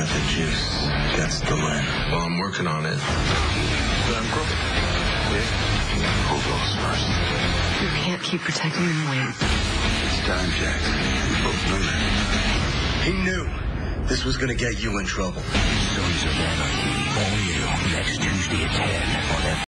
the juice gets the win. Well, I'm working on it. But I'm crooked. Yeah? Who goes first? You can't keep protecting him and wait. It's time, Jack. We both know that. He knew this was going to get you in trouble. Sons of Anarchy, all new next Tuesday at 10 on